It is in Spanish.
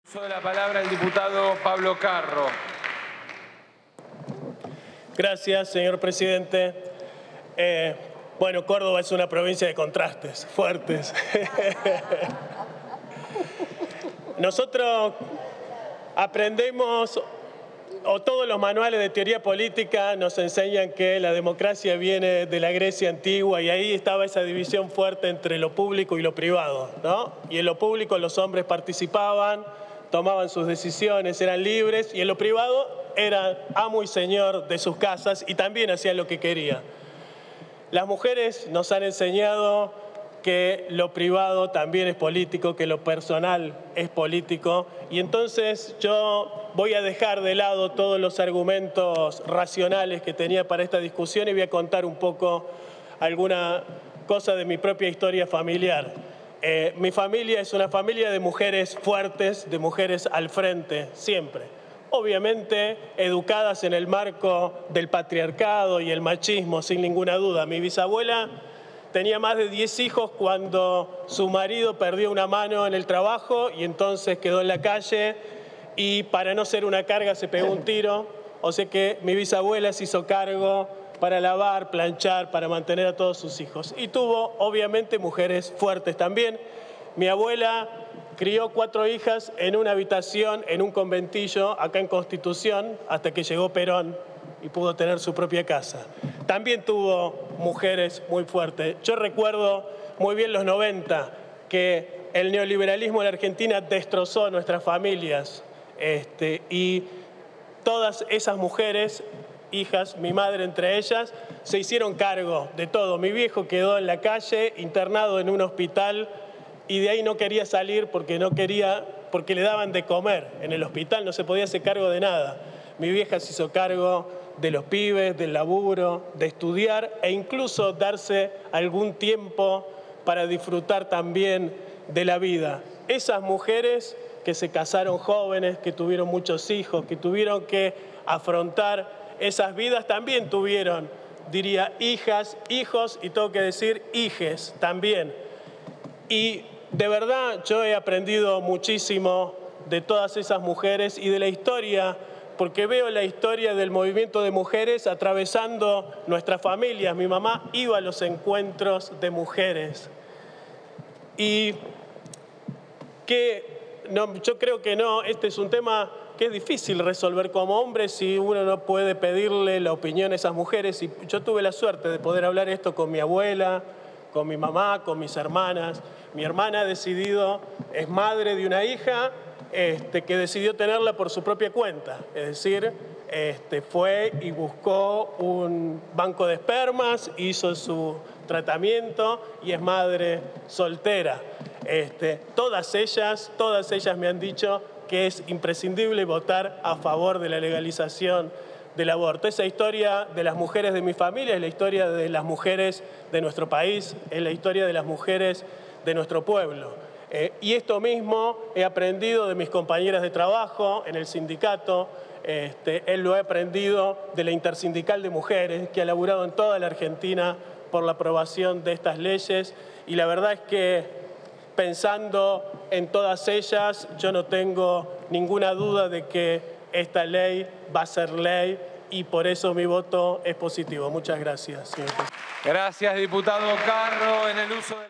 Uso de la palabra el diputado Pablo Carro. Gracias, señor presidente. Bueno, Córdoba es una provincia de contrastes fuertes. Nosotros aprendemos, o todos los manuales de teoría política nos enseñan que la democracia viene de la Grecia antigua y ahí estaba esa división fuerte entre lo público y lo privado, ¿no? Y en lo público los hombres participaban, tomaban sus decisiones, eran libres, y en lo privado eran amo y señor de sus casas y también hacían lo que querían. Las mujeres nos han enseñado que lo privado también es político, que lo personal es político, y entonces yo voy a dejar de lado todos los argumentos racionales que tenía para esta discusión y voy a contar un poco alguna cosa de mi propia historia familiar. Mi familia es una familia de mujeres fuertes, de mujeres al frente, siempre. Obviamente educadas en el marco del patriarcado y el machismo, sin ninguna duda. Mi bisabuela tenía más de 10 hijos cuando su marido perdió una mano en el trabajo y entonces quedó en la calle y para no ser una carga se pegó un tiro. O sea que mi bisabuela se hizo cargo para lavar, planchar, para mantener a todos sus hijos. Y tuvo, obviamente, mujeres fuertes también. Mi abuela crió 4 hijas en una habitación, en un conventillo, acá en Constitución, hasta que llegó Perón y pudo tener su propia casa. También tuvo mujeres muy fuertes. Yo recuerdo muy bien los 90, que el neoliberalismo en la Argentina destrozó nuestras familias. Y todas esas mujeres, hijas, mi madre entre ellas, se hicieron cargo de todo. Mi viejo quedó en la calle, internado en un hospital, y de ahí no quería salir porque le daban de comer. En el hospital no se podía hacer cargo de nada. Mi vieja se hizo cargo de los pibes, del laburo, de estudiar e incluso darse algún tiempo para disfrutar también de la vida. Esas mujeres que se casaron jóvenes, que tuvieron muchos hijos, que tuvieron que afrontar esas vidas, también tuvieron, diría, hijas, hijos y tengo que decir hijes también. Y de verdad yo he aprendido muchísimo de todas esas mujeres y de la historia, porque veo la historia del movimiento de mujeres atravesando nuestras familias. Mi mamá iba a los encuentros de mujeres. Y yo creo que no, este es un tema que es difícil resolver como hombre si uno no puede pedirle la opinión a esas mujeres. Y yo tuve la suerte de poder hablar esto con mi abuela, con mi mamá, con mis hermanas. Mi hermana ha decidido, es madre de una hija que decidió tenerla por su propia cuenta. Es decir, fue y buscó un banco de espermas, hizo su tratamiento y es madre soltera. Todas ellas me han dicho que es imprescindible votar a favor de la legalización del aborto. Esa historia de las mujeres de mi familia es la historia de las mujeres de nuestro país, es la historia de las mujeres de nuestro pueblo. Y esto mismo he aprendido de mis compañeras de trabajo en el sindicato, él lo he aprendido de la Intersindical de Mujeres, que ha laburado en toda la Argentina por la aprobación de estas leyes, y la verdad es que pensando en todas ellas, yo no tengo ninguna duda de que esta ley va a ser ley y por eso mi voto es positivo. Muchas gracias, señor presidente. Gracias, diputado Carro. En el uso de